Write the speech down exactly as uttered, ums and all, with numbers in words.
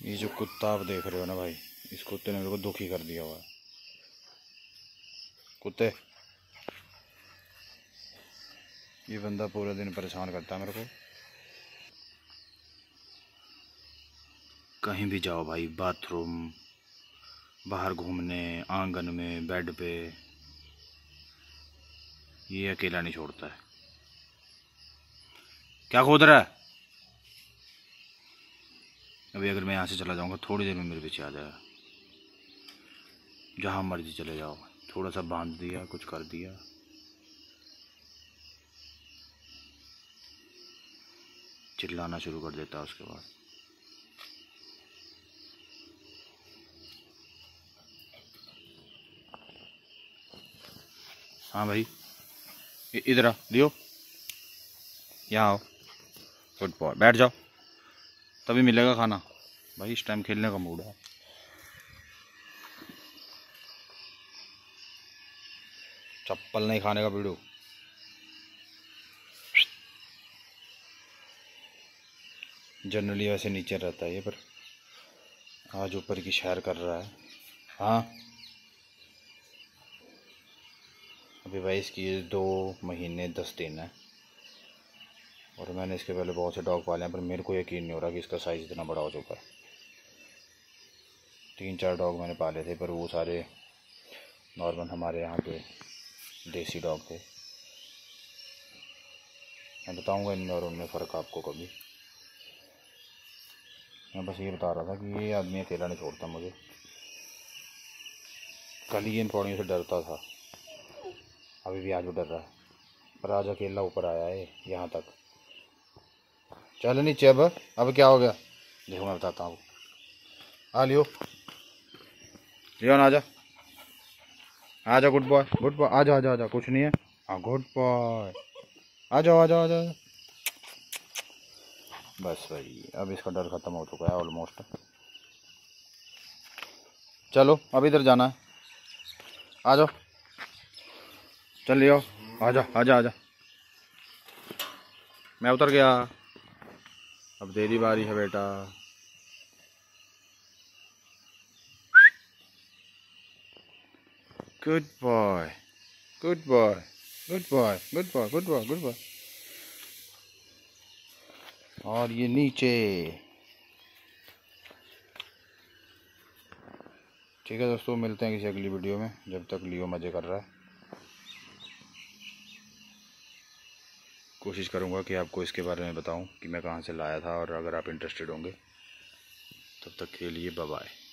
ये जो कुत्ता आप देख रहे हो ना भाई, इस कुत्ते ने मेरे को दुखी कर दिया हुआ है। कुत्ते, ये बंदा पूरे दिन परेशान करता है मेरे को। कहीं भी जाओ भाई, बाथरूम, बाहर घूमने, आंगन में, बेड पे, ये अकेला नहीं छोड़ता है। क्या खोद रहा है? अभी अगर मैं यहाँ से चला जाऊँगा थोड़ी देर में मेरे पीछे आ जाएगा। जहाँ मर्जी चले जाओ, थोड़ा सा बांध दिया, कुछ कर दिया, चिल्लाना शुरू कर देता है उसके बाद। हाँ भाई, इधर आ लियो, यहाँ आओ, गुड बॉय, बैठ जाओ, तभी मिलेगा खाना। भाई इस टाइम खेलने का मूड है। चप्पल नहीं खाने का वीडियो। जनरली वैसे नीचे रहता है ये, पर आज ऊपर की सैर कर रहा है। हाँ अभी भाई इसकी दो महीने दस दिन है, और मैंने इसके पहले बहुत से डॉग पाले हैं, पर मेरे को यकीन नहीं हो रहा कि इसका साइज़ इतना बड़ा हो चुका है। तीन चार डॉग मैंने पाले थे, पर वो सारे नॉर्मल हमारे यहाँ के देसी डॉग थे। मैं बताऊँगा इनमें और उनमें फ़र्क आपको कभी। मैं बस ये बता रहा था कि ये आदमी अकेला नहीं छोड़ता मुझे। कल ही इन पौड़ियों से डरता था, अभी भी आज वो डर रहा है, पर आज अकेला ऊपर आया है यहाँ तक। चल नीचे। अब अब क्या हो गया देखो, मैं बताता हूँ। आ लियो, लियोन आजा, आजा, गुड बॉय, गुड बॉय, आजा आजा आजा, कुछ नहीं है। हाँ गुड बॉय, आ जाओ आ जाओ आ जाओ। बस भाई अब इसका डर ख़त्म हो चुका है ऑलमोस्ट। चलो अब इधर जाना है, आ जाओ, चल लियो, आजा आजा आजा। मैं उतर गया, अब तेरी बारी है बेटा। Good boy, good boy, good boy, good boy, good boy, good boy. और ये नीचे। ठीक है दोस्तों, मिलते हैं किसी अगली वीडियो में। जब तक लियो मज़े कर रहा है, कोशिश करूँगा कि आपको इसके बारे में बताऊं कि मैं कहाँ से लाया था, और अगर आप इंटरेस्टेड होंगे तब तक के लिए बाय बाय।